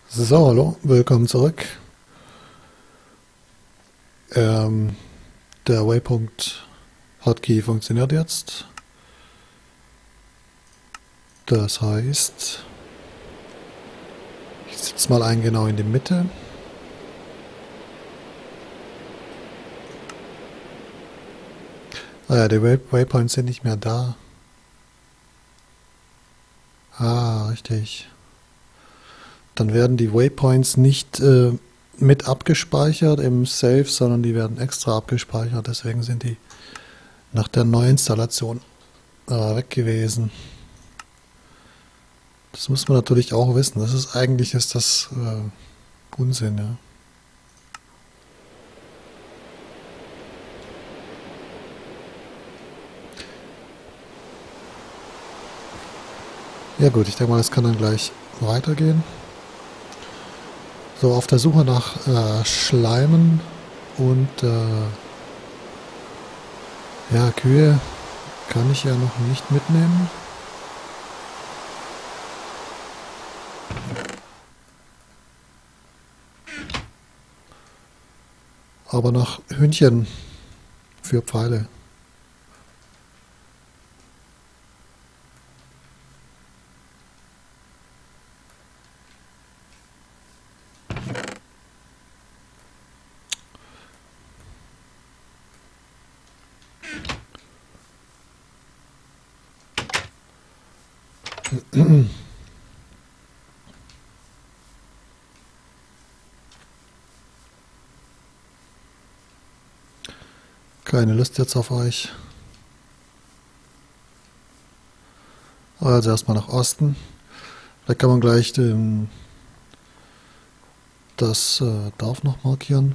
So, hallo, willkommen zurück. Ähm, der Waypoint-Hotkey funktioniert jetzt. Das heißt, ich setze mal einen genau in die Mitte. Ah ja, die Waypoints sind nicht mehr da. Ah, richtig. Dann werden die Waypoints nicht mit abgespeichert im Save, sondern die werden extra abgespeichert. Deswegen sind die nach der Neuinstallation weg gewesen. Das muss man natürlich auch wissen. Eigentlich ist das Unsinn, ja. Ja gut, ich denke mal, das kann dann gleich weitergehen. So, auf der Suche nach Schleimen und ja, Kühe kann ich ja noch nicht mitnehmen. Aber nach Hühnchen für Pfeile. Keine Lust jetzt auf euch. Also erstmal nach Osten. Da kann man gleich das Dorf noch markieren.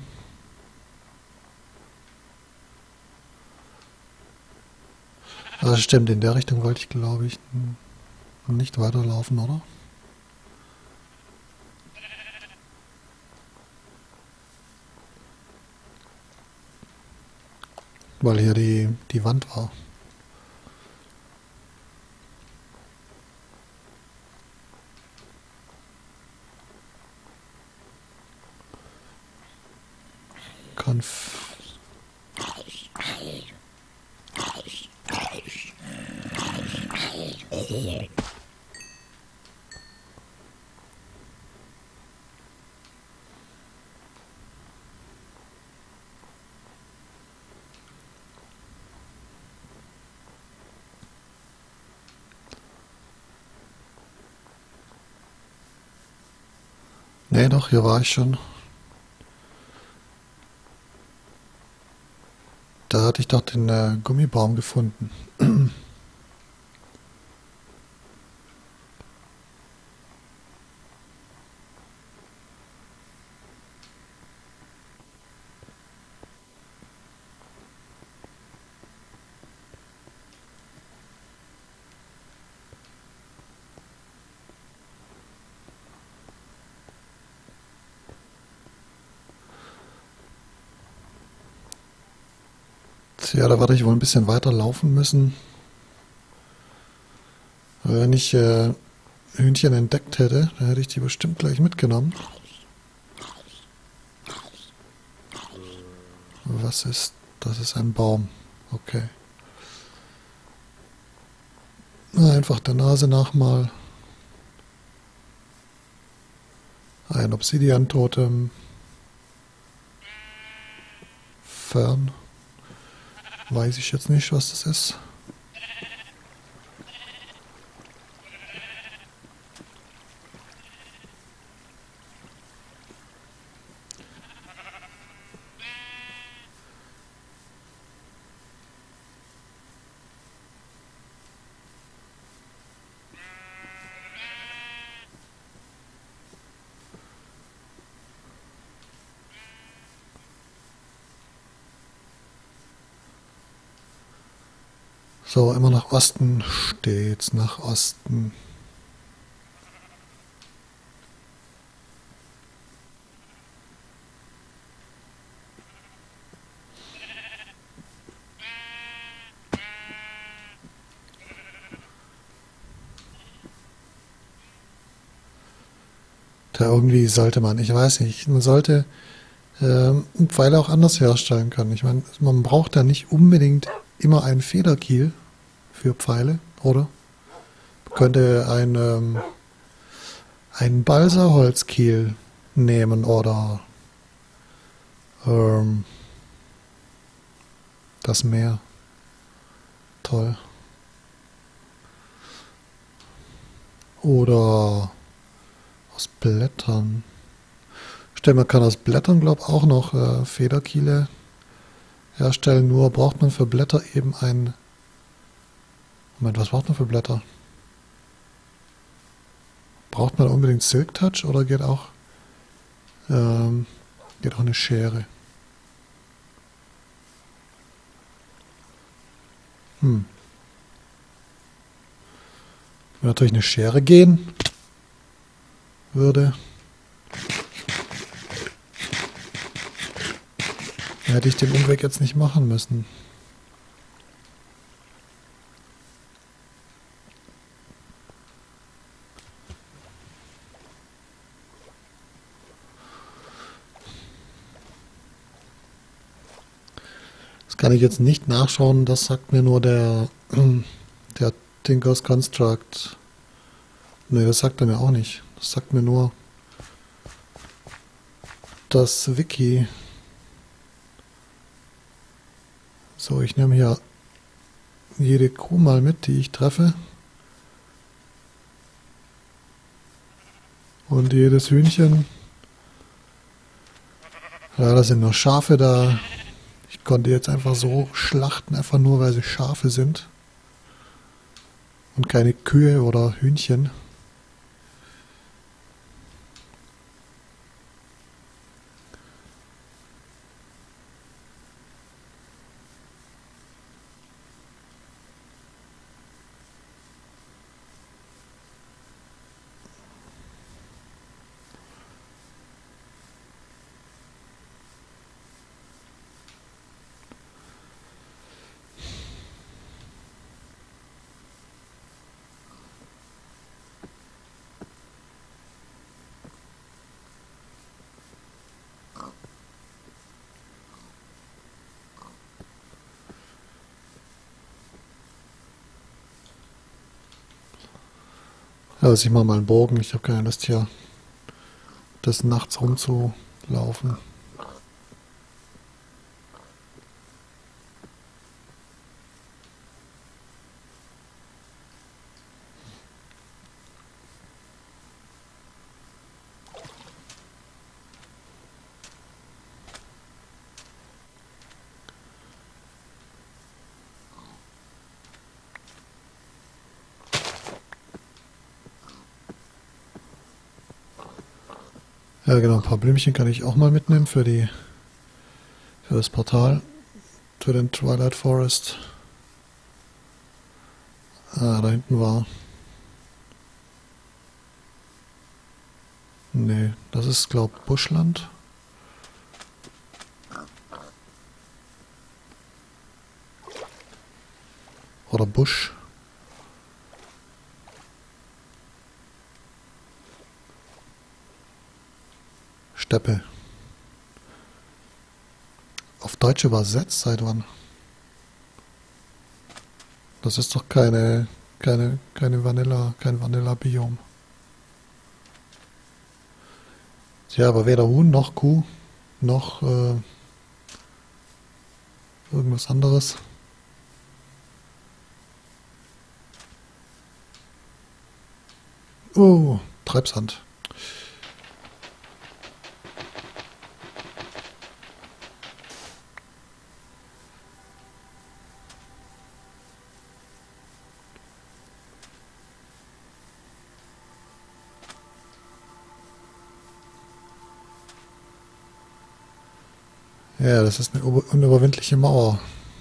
Also stimmt, in der Richtung wollte ich, glaube ich, nicht weiterlaufen, oder? Weil hier die Wand war. Konf Nee, doch, hier war ich schon. Da hatte ich doch den Gummibaum gefunden. Ja, da werde ich wohl ein bisschen weiter laufen müssen. Wenn ich Hühnchen entdeckt hätte, dann hätte ich die bestimmt gleich mitgenommen. Was ist? Das ist ein Baum. Okay. Einfach der Nase nach mal. Ein Obsidian-Totem. Fern. Weiß ich jetzt nicht, was das ist. So, immer nach Osten steht's, nach Osten. Da irgendwie sollte man, ich weiß nicht, man sollte Pfeile auch anders herstellen können. Ich meine, man braucht ja nicht unbedingt immer einen Federkiel für Pfeile, oder? Man könnte einen Balsaholzkiel nehmen oder ähm, das Meer. Toll. Oder aus Blättern. Stimmt, man kann aus Blättern, glaube ich, auch noch Federkiele herstellen. Nur braucht man für Blätter eben ein... Moment, was braucht man für Blätter? Braucht man unbedingt Silk Touch oder geht auch eine Schere? Wenn natürlich eine Schere gehen würde, hätte ich den Umweg jetzt nicht machen müssen. Das kann ich jetzt nicht nachschauen, das sagt mir nur der Tinker's Construct. Ne, das sagt er mir auch nicht. Das sagt mir nur das Wiki. So, ich nehme hier jede Kuh mal mit, die ich treffe. Und jedes Hühnchen. Ja, da sind nur Schafe da. Ich konnte jetzt einfach so schlachten, einfach nur, weil sie Schafe sind. Und keine Kühe oder Hühnchen. Ja, also ich mache mal einen Bogen. Ich habe keine Lust hier des Nachts rumzulaufen. Ja, genau, ein paar Blümchen kann ich auch mal mitnehmen für das Portal, für den Twilight Forest. Ah, da hinten war... Nee, das ist, glaube ich, Buschland. Oder Busch. Steppe. Auf Deutsch übersetzt, seit wann? Das ist doch keine Vanilla, kein Vanilla-Biom. Ja, aber weder Huhn noch Kuh noch irgendwas anderes. Oh, Treibsand. Ja, das ist eine unüberwindliche Mauer.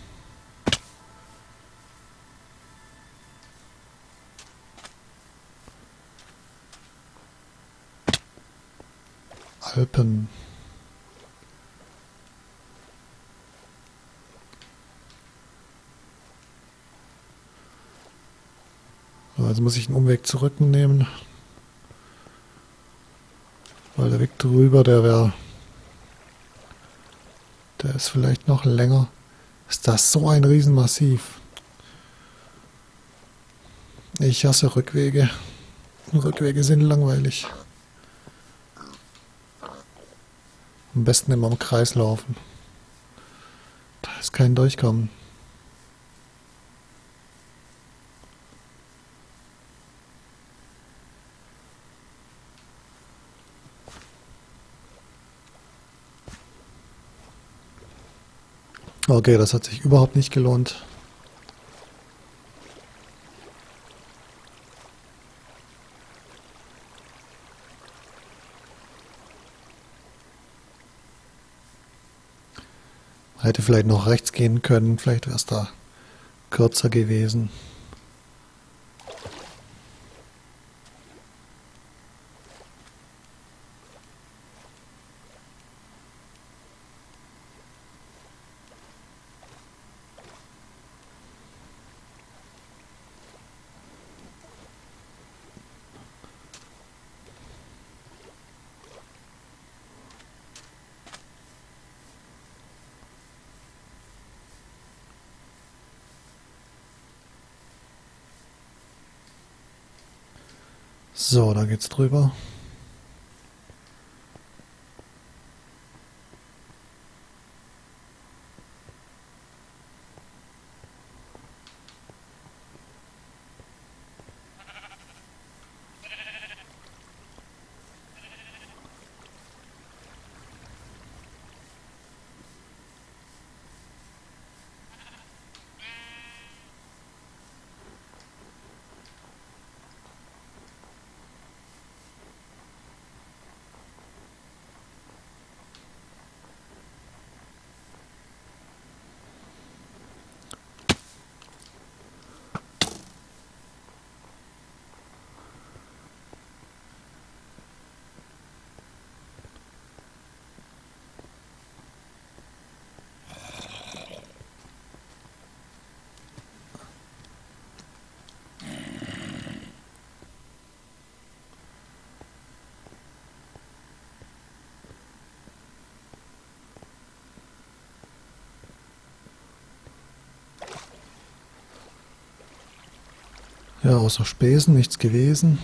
Alpen. So, jetzt muss ich einen Umweg zurücknehmen. Weil der Weg drüber, der ist vielleicht noch länger. Ist das so ein Riesenmassiv? Ich hasse Rückwege. Rückwege sind langweilig. Am besten immer im Kreis laufen. Da ist kein Durchkommen. Okay, das hat sich überhaupt nicht gelohnt. Hätte vielleicht noch rechts gehen können, vielleicht wäre es da kürzer gewesen. So, da geht's drüber. Ja, außer Spesen nichts gewesen.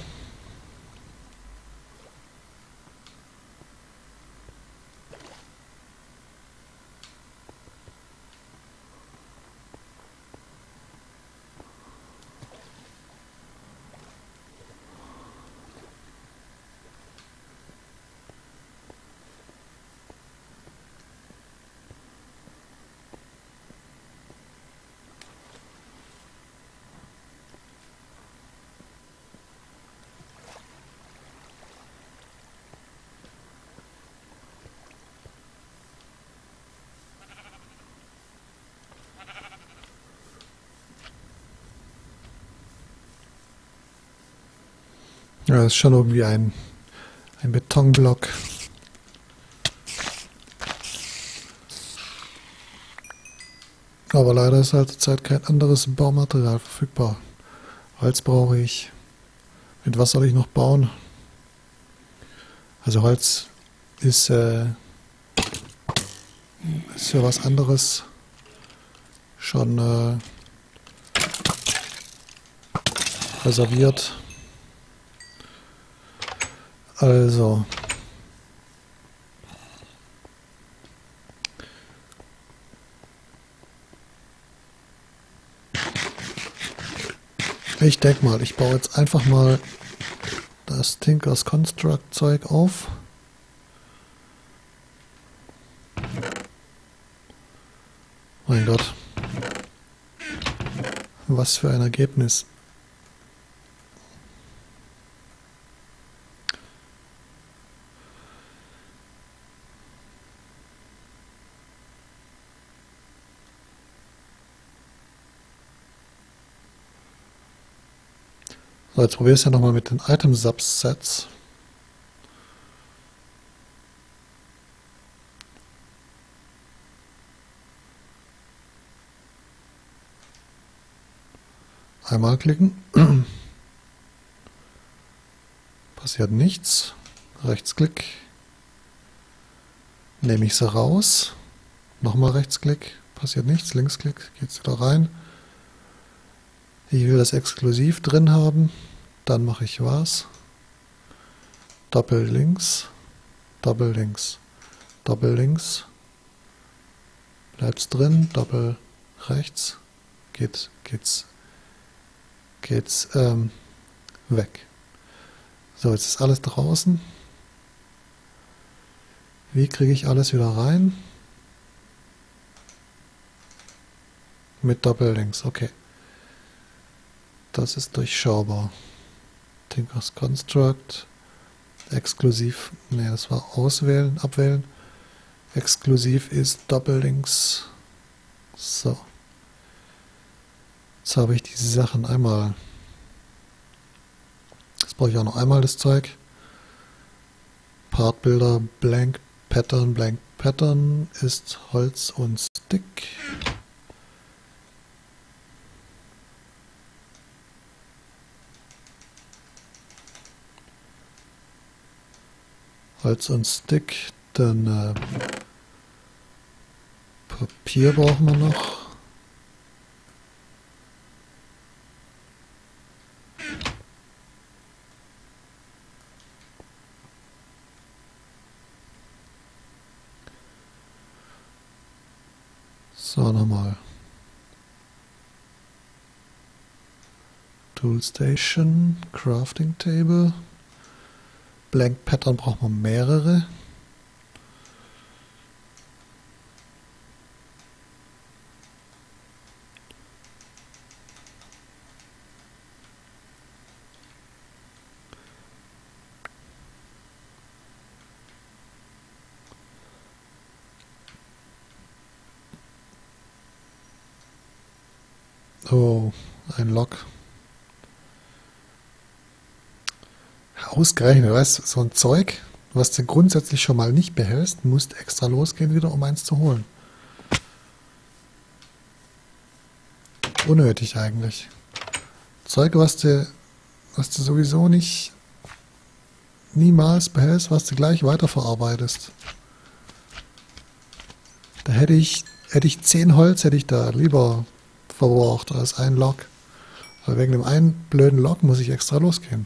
Ja, das ist schon irgendwie ein Betonblock. Aber leider ist halt zurzeit kein anderes Baumaterial verfügbar. Holz brauche ich. Mit was soll ich noch bauen? Also Holz ist für was anderes schon reserviert. Also ich denke mal, ich baue jetzt einfach mal das Tinkers Construct Zeug auf. Mein Gott. Was für ein Ergebnis. So, jetzt probiere ich es ja nochmal mit den Item Subsets. Einmal klicken. Passiert nichts. Rechtsklick. Nehme ich sie raus. Nochmal Rechtsklick. Passiert nichts. Linksklick. Geht es wieder rein. Ich will das exklusiv drin haben. Dann mache ich was? Doppel links. Doppel links. Doppel links. Bleibt's drin. Doppel rechts. Geht's weg. So, jetzt ist alles draußen. Wie kriege ich alles wieder rein? Mit Doppellinks, okay. Das ist durchschaubar. Tinkers Construct. Exklusiv, ne, das war auswählen, abwählen. Exklusiv ist Doppellinks. So. Jetzt habe ich diese Sachen einmal. Jetzt brauche ich auch noch einmal das Zeug. Partbilder, Blank Pattern ist Holz und Stick. Holz und Stick, dann Papier brauchen wir noch. So, nochmal. Toolstation, Crafting Table. Blank Pattern braucht man mehrere. Oh, ein Log. Ausgerechnet, weißt du, so ein Zeug, was du grundsätzlich schon mal nicht behältst, musst extra losgehen wieder, um eins zu holen. Unnötig eigentlich. Zeug, was du sowieso nicht niemals behältst, was du gleich weiterverarbeitest. Da hätte ich 10 Holz, hätte ich da lieber verbraucht als ein Log. Weil wegen dem einen blöden Log muss ich extra losgehen.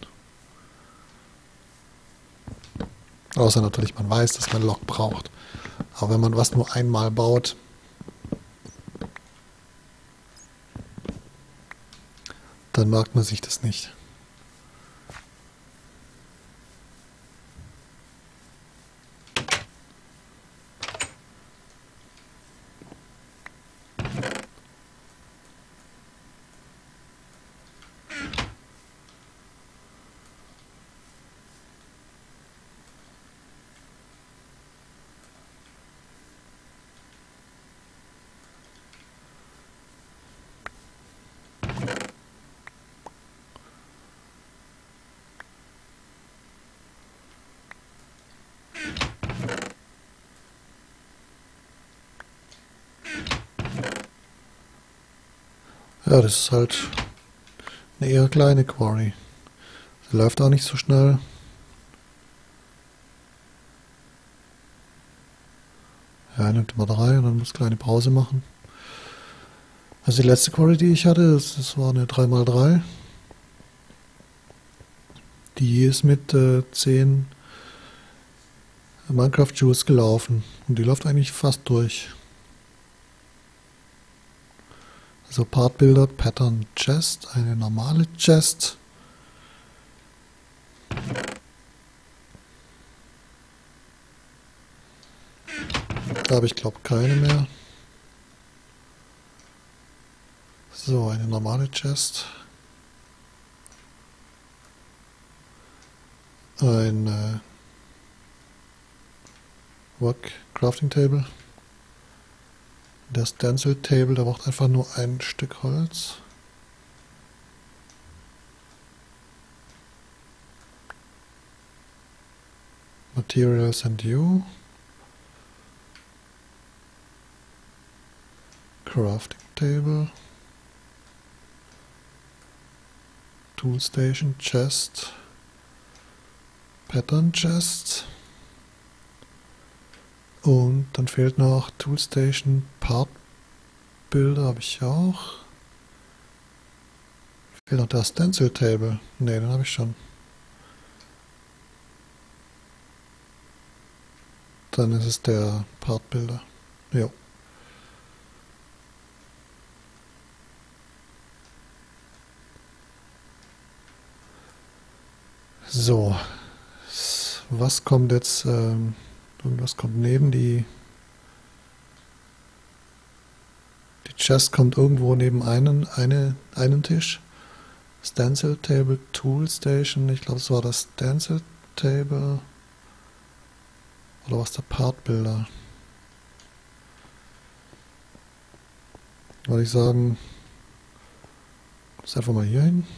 Außer natürlich, man weiß, dass man Log braucht. Aber wenn man was nur einmal baut, dann merkt man sich das nicht. Ja, das ist halt eine eher kleine Quarry. Sie läuft auch nicht so schnell. Ja, nimmt immer 3 und dann muss kleine Pause machen. Also die letzte Quarry, die ich hatte, das war eine 3x3. Die ist mit 10 Minecraft Juice gelaufen. Und die läuft eigentlich fast durch. Also Partbilder, Pattern, Chest, eine normale Chest. Da habe ich glaube keine mehr. So, eine normale Chest. Ein Work Crafting Table. Der Stencil Table, der braucht einfach nur ein Stück Holz. Materials and You. Crafting Table. Toolstation, Chest. Pattern Chest. Und dann fehlt noch Toolstation Part Builder, habe ich auch. Fehlt noch der Stencil Table. Ne, den habe ich schon. Dann ist es der Part Builder. Jo. So. Was kommt jetzt? Irgendwas kommt neben die Chest kommt irgendwo neben einen Tisch. Stencil Table, Tool Station, ich glaube es war das Stencil Table. Oder was der Part Builder? Würde ich sagen, ist einfach mal hier hin.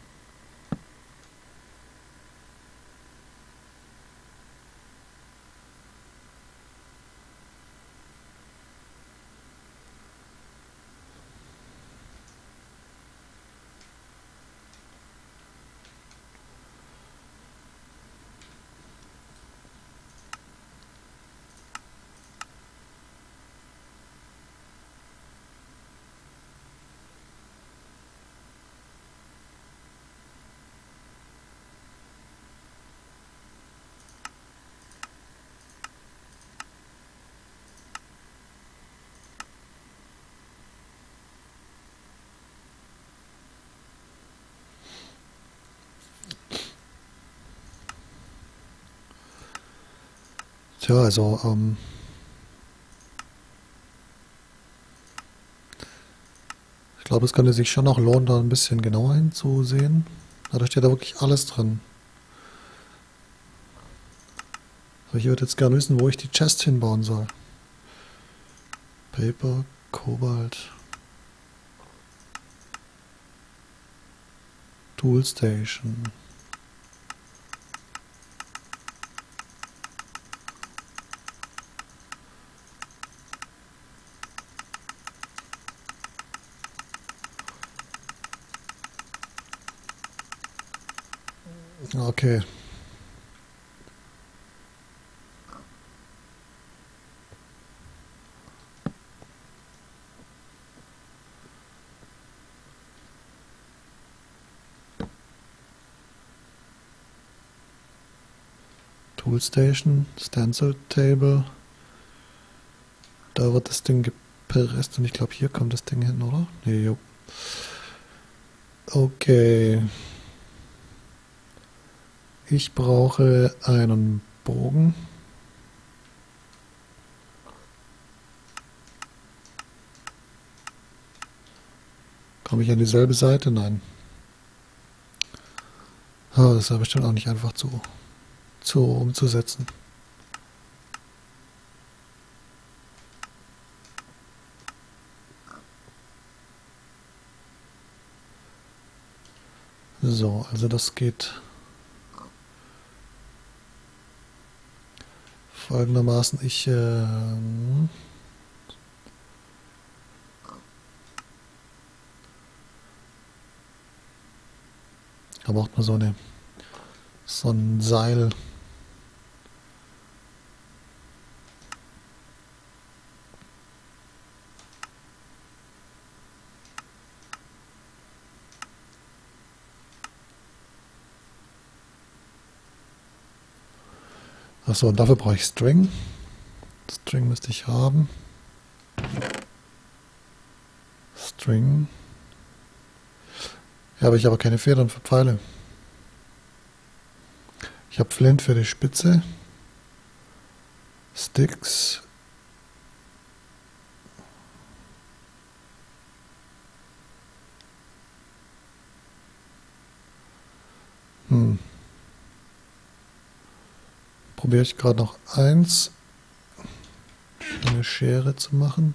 Tja, also ich glaube, es könnte sich schon noch lohnen, da ein bisschen genauer hinzusehen. Da steht da wirklich alles drin. Aber ich würde jetzt gerne wissen, wo ich die Chest hinbauen soll. Paper, Cobalt, Tool Station. Okay. Tool Station, Stencil Table. Da wird das Ding gepresst und ich glaube, hier kommt das Ding hin, oder? Nee, jo. Okay. Ich brauche einen Bogen. Komme ich an dieselbe Seite? Nein. Oh, das ist ja bestimmt auch nicht einfach umzusetzen. So, also das geht folgendermaßen. Da braucht man so ein Seil. Achso, und dafür brauche ich String. String müsste ich haben. String. Ja, habe ich aber keine Federn für Pfeile. Ich habe Flint für die Spitze. Sticks. Probiere ich gerade noch eins. Eine Schere zu machen.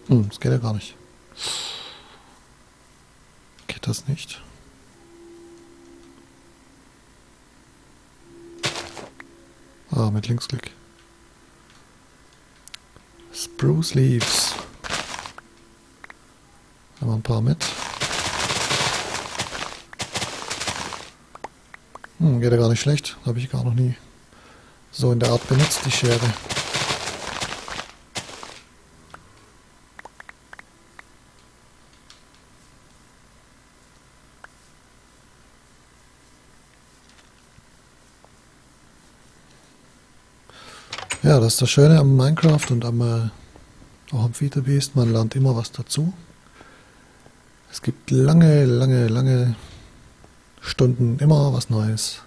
Das geht ja gar nicht. Geht das nicht? Ah, mit Linksklick. Spruce Leaves. Haben wir ein paar mit. Geht ja gar nicht schlecht. Habe ich gar noch nie so in der Art benutzt, die Schere. Ja, das ist das Schöne am Minecraft und auch am Feederbeast. Man lernt immer was dazu. Es gibt lange Stunden immer was Neues.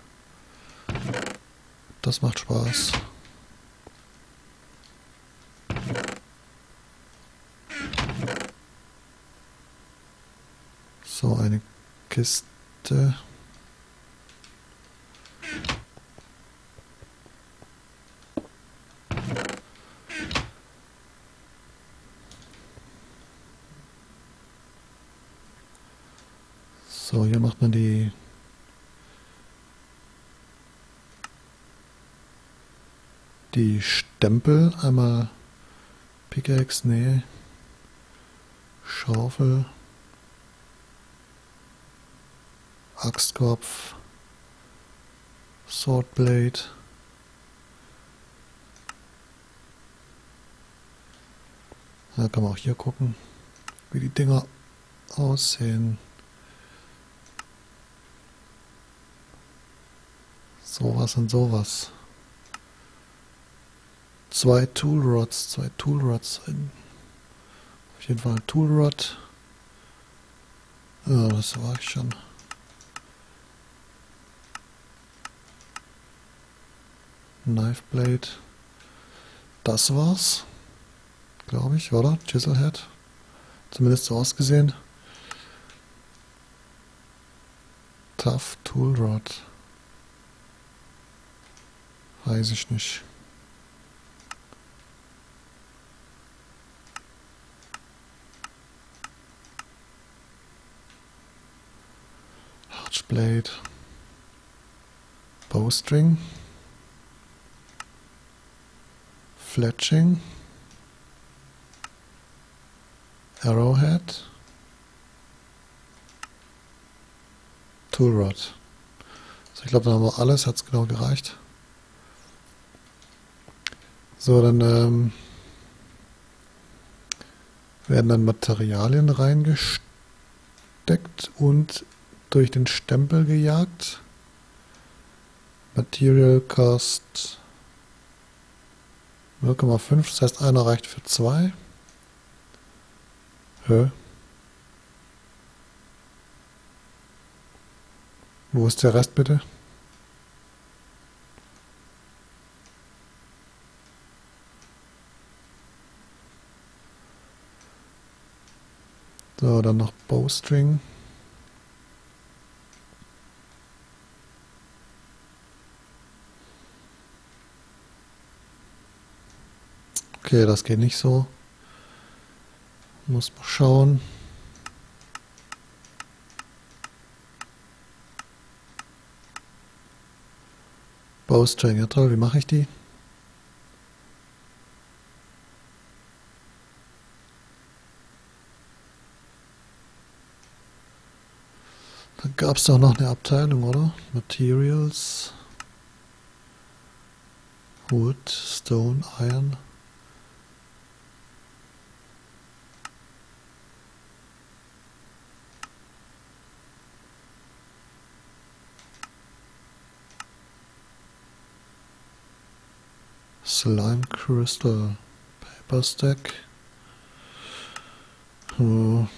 Das macht Spaß. So, eine Kiste. So, hier macht man die Stempel. Einmal Pickaxe, nee. Schaufel. Axtkopf. Swordblade. Da kann man auch hier gucken, wie die Dinger aussehen. Sowas und sowas. Zwei Toolrods. Auf jeden Fall ein Toolrod. Ja, das war ich schon. Knifeblade. Das war's. Glaube ich, oder? Chiselhead. Zumindest so ausgesehen. Tough Toolrod. Weiß ich nicht. Archblade. Bowstring. Fletching. Arrowhead. Toolrod. So, ich glaube, dann haben wir alles. Hat es genau gereicht. So, dann werden dann Materialien reingesteckt und durch den Stempel gejagt. Material Cost 0,5, das heißt einer reicht für 2. Hä? Wo ist der Rest bitte? So, dann noch Bowstring. Okay, das geht nicht so. Muss man schauen. Bowstring, ja toll, wie mache ich die? Da gab es doch noch eine Abteilung, oder? Materials. Wood, Stone, Iron. Slime Crystal. Paper Stack. Hm.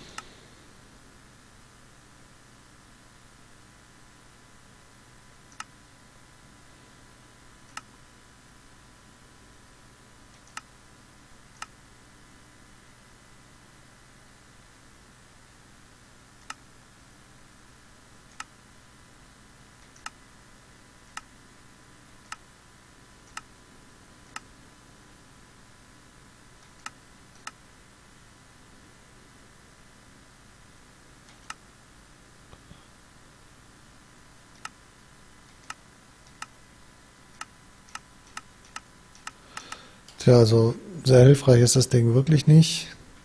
Tja, also sehr hilfreich ist das Ding wirklich nicht.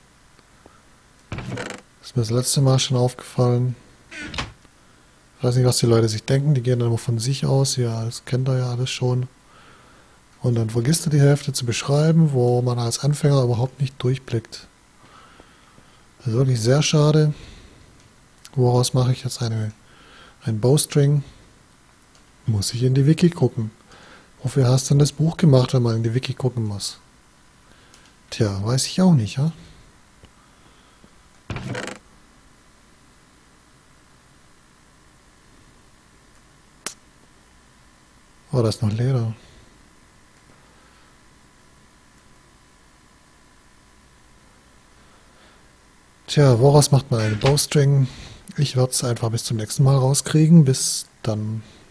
Ist mir das letzte Mal schon aufgefallen. Ich weiß nicht, was die Leute sich denken. Die gehen dann immer von sich aus. Ja, das kennt ihr ja alles schon. Und dann vergisst du die Hälfte zu beschreiben, wo man als Anfänger überhaupt nicht durchblickt. Das ist wirklich sehr schade. Woraus mache ich jetzt ein Bowstring? Muss ich in die Wiki gucken. Wofür hast du denn das Buch gemacht, wenn man in die Wiki gucken muss? Tja, weiß ich auch nicht, ja? Oh, da ist noch Leder. Tja, woraus macht man einen Bowstring? Ich werde es einfach bis zum nächsten Mal rauskriegen. Bis dann.